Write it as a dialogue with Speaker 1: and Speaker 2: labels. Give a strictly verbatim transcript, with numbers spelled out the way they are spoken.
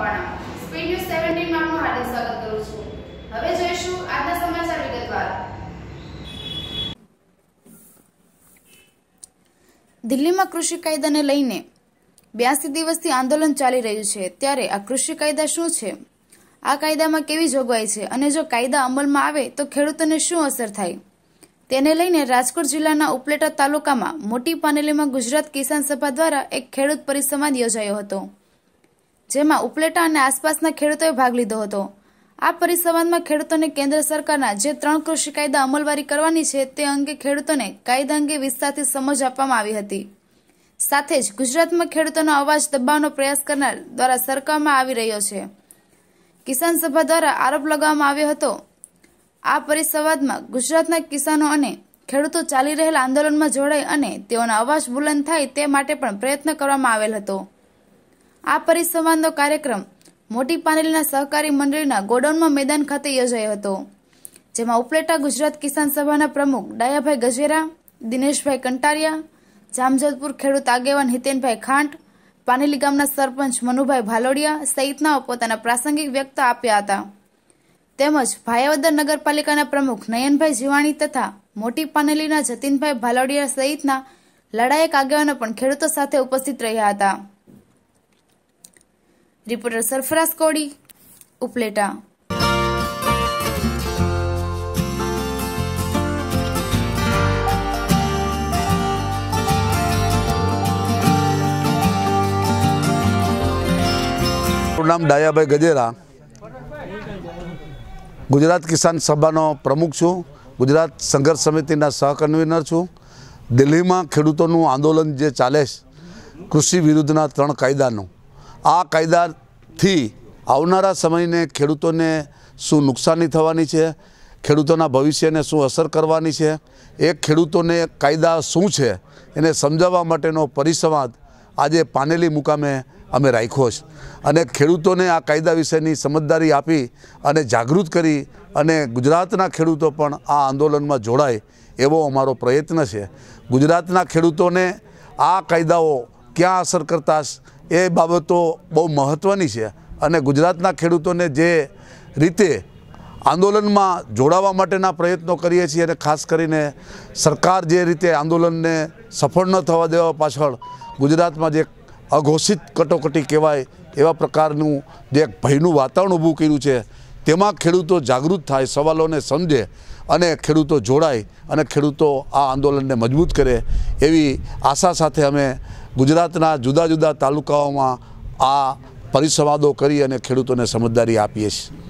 Speaker 1: Speed news સત્તર માં આપનું હાર્દિક સ્વાગત કરું છું। હવે જોઈશું આજના સમાચાર વિગતવાર। દિલ્હીમાં કૃષિ કાયદાને લઈને બ્યાસી દિવસથી આંદોલન ચાલી રહ્યું છે, ત્યારે આ કૃષિ કાયદા શું છે, આ કાયદામાં કેવી જોગવાઈ છે અને જો કાયદા અમલમાં આવે તો ખેડૂતોને શું અસર થાય, તેને લઈને રાજકોટ જિલ્લાના ઉપલેટા તાલુકામાં મોટી પાનેલીમાં ગુજરાત કિસાન સભા દ્વારા એક ખેડૂત પરિસંવાદ યોજાયો હતો, જેમાં ઉપલેટા અને આસપાસના ખેડૂતોએ ભાગ લીધો હતો। આ પરિસંવાદમાં ખેડૂતોને કેન્દ્ર સરકારના જે ત્રણ કૃષિ કાયદા અમલવારી કરવાની છે તે અંગે ખેડૂતોને કાયદા અંગે વિસ્તારથી સમજ આપવામાં આવી હતી। સાથે જ ગુજરાતમાં ખેડૂતોનો અવાજ દબાવવાનો પ્રયાસ કરનાર દ્વારા સરકારમાં આવી રહ્યો છે। કિસાન સભા દ્વારા આરોપ લગાવવામાં આવ્યો હતો। આ પરિસંવાદમાં ગુજરાતના કિસાનો અને ખેડૂતો ચાલી રહેલા આંદોલનમાં જોડાય અને તેઓનો અવાજ બુલંદ થાય તે માટે પણ પ્રયત્ન કરવામાં આવેલ હતો। આ પરિસંવાદનો કાર્યક્રમ મોટી પાનેલીના સહકારી મંડળીના ગોડાઉનમાં મેદાન ખાતે યોજાયો હતો, જેમાં ઉપલેટા ગુજરાત કિસાન સભાના પ્રમુખ ડાયાભાઈ ગજેરા, દિનેશભાઈ કંટારિયા, જામજોધપુર ખેડૂત આગેવાન હિતેનભાઈ ખાંટ, પાનેલી ગામના સરપંચ મનુભાઈ ભાલોડિયા સહિતનાઓ પોતાના પ્રાસંગિક વ્યક્ત આપ્યા હતા। તેમજ ભાયાવદર નગરપાલિકાના પ્રમુખ નયનભ જીવાણી તથા મોટી પાનેલીના જતીનભાઈ ભાલોડિયા સહિતના લડાયક આગેવાનો પણ ખેડૂતો સાથે ઉપસ્થિત રહ્યા હતા। રિપોર્ટર સરફરાઝ કોડી, ઉપલેટા।
Speaker 2: નામ ડાયાભાઈ ગજેરા, ગુજરાત કિસાન સભાનો પ્રમુખ છું, ગુજરાત સંઘર્ષ સમિતિના સહકન્વીનર છું। દિલ્હીમાં ખેડૂતોનું આંદોલન જે ચાલે છે કૃષિ વિરુદ્ધના ત્રણ કાયદાનું, આ કાયદાથી આવનારા સમયને ખેડૂતોને શું નુકસાની થવાની છે, ખેડૂતોના ભવિષ્યને શું અસર કરવાની છે, એ ખેડૂતોને કાયદા શું છે એને સમજાવવા માટેનો પરિસંવાદ આજે પાનેલી મુકામે અમે રાખ્યો છે અને ખેડૂતોને આ કાયદા વિશેની સમજદારી આપી અને જાગૃત કરી અને ગુજરાતના ખેડૂતો પણ આ આંદોલનમાં જોડાય એવો અમારો પ્રયત્ન છે। ગુજરાતના ખેડૂતોને આ કાયદાઓ ક્યાં અસર કરતા એ બાબતો બહુ મહત્ત્વની છે અને ગુજરાતના ખેડૂતોને જે રીતે આંદોલનમાં જોડાવા માટેના પ્રયત્નો કરીએ છીએ અને ખાસ કરીને સરકાર જે રીતે આંદોલનને સફળ ન થવા દેવા પાછળ ગુજરાતમાં જે અઘોષિત કટોકટી કહેવાય એવા પ્રકારનું જે ભયનું વાતાવરણ ઊભું કર્યું છે તેમાં ખેડૂતો જાગૃત થાય, સવાલોને સમજે અને ખેડૂતો જોડાય અને ખેડૂતો આ આંદોલનને મજબૂત કરે એવી આશા સાથે અમે ગુજરાતના જુદા જુદા તાલુકાઓમાં આ પરિસંવાદો કરી અને ખેડૂતોને સમજદારી આપીએ છીએ।